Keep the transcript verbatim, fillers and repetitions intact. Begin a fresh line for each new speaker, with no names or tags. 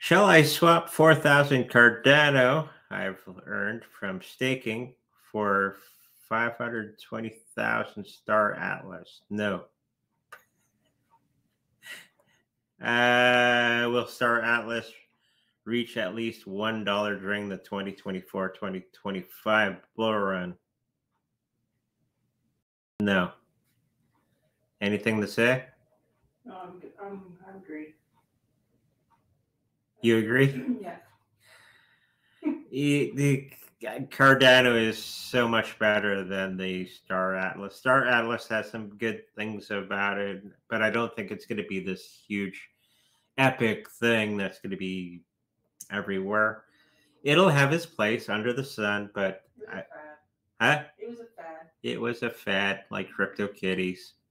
Shall I swap four thousand Cardano I've earned from staking for five hundred twenty thousand Star Atlas? No. Uh, will Star Atlas reach at least one dollar during the twenty twenty-four twenty twenty-five bull run? No. Anything to say?
No, I'm good. I'm, I agree.
You agree?
Yeah.
E- the Cardano is so much better than the Star Atlas. Star Atlas has some good things about it, but I don't think it's going to be this huge, epic thing that's going to be everywhere. It'll have its place under the sun, but
It was
I,
a fad.
huh?
It was a fad.
It was a fad like Crypto Kitties.